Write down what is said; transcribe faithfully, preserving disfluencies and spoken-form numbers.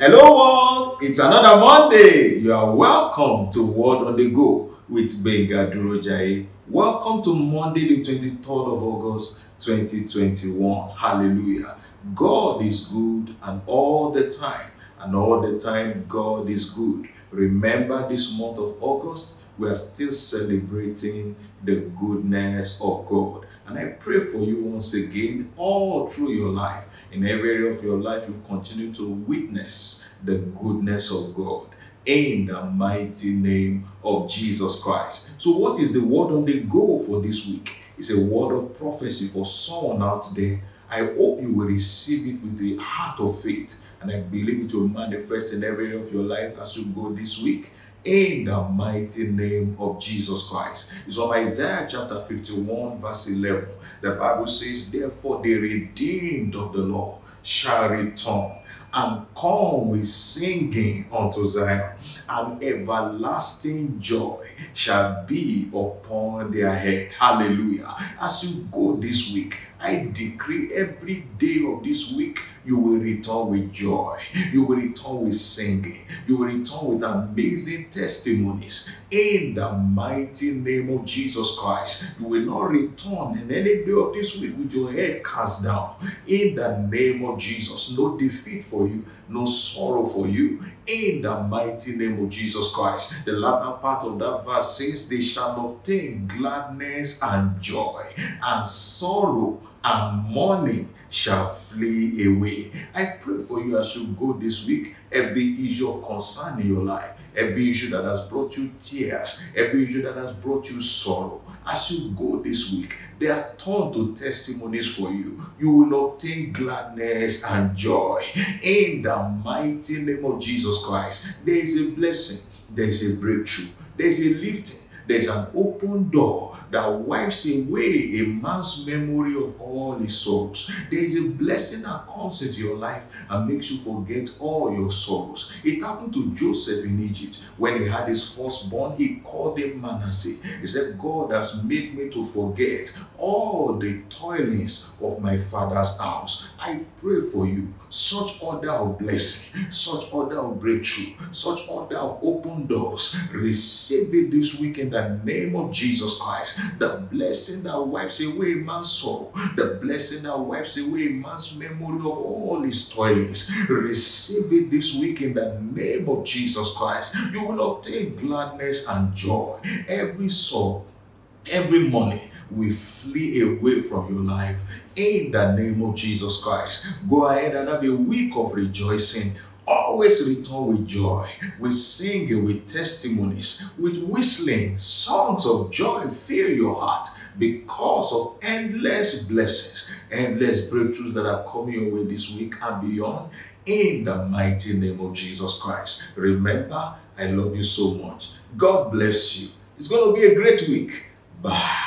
Hello world, it's another Monday. You are welcome to Word on the Go with Gbenga Durojaye. Welcome to Monday the twenty-third of August twenty twenty-one. Hallelujah. God is good and all the time. And all the time God is good. Remember, this month of August, we are still celebrating the goodness of God. And I pray for you once again, all through your life, in every area of your life, you continue to witness the goodness of God in the mighty name of Jesus Christ. So what is the word on the go for this week? It's a word of prophecy for someone out there. I hope you will receive it with the heart of faith, and I believe it will manifest in every area of your life as you go this week in the mighty name of Jesus Christ. It's from Isaiah chapter fifty-one verse eleven. The Bible says, therefore the redeemed of the Lord shall return and come with singing unto Zion, and everlasting joy shall be upon their head. Hallelujah. As you go this week, I decree every day of this week, you will return with joy. You will return with singing. You will return with amazing testimonies. In the mighty name of Jesus Christ, you will not return in any day of this week with your head cast down. In the name of Jesus, no defeat for you, no sorrow for you. In the mighty name of Jesus Christ. The latter part of that verse says, they shall obtain gladness and joy, and sorrow and mourning shall flee away. I pray for you as you go this week, every issue of concern in your life, every issue that has brought you tears, every issue that has brought you sorrow, as you go this week, they are turned to testimonies for you. You will obtain gladness and joy. In the mighty name of Jesus Christ, there is a blessing, there is a breakthrough, there is a lifting. There's an open door that wipes away a man's memory of all his sorrows. There is a blessing that comes into your life and makes you forget all your sorrows. It happened to Joseph in Egypt. When he had his firstborn, he called him Manasseh. He said, God has made me to forget all the toilings of my father's house. I pray for you, such order of blessing, such order of breakthrough, such order of open doors. Receive it this weekend. In the name of Jesus Christ, the blessing that wipes away man's sorrow, the blessing that wipes away man's memory of all his toilings, receive it this week in the name of Jesus Christ. You will obtain gladness and joy. Every sorrow, every money will flee away from your life in the name of Jesus Christ. Go ahead and have a week of rejoicing. Always return with joy, with singing, with testimonies, with whistling. Songs of joy fill your heart because of endless blessings, endless breakthroughs that are coming your way this week and beyond. In the mighty name of Jesus Christ. Remember, I love you so much. God bless you. It's going to be a great week. Bye.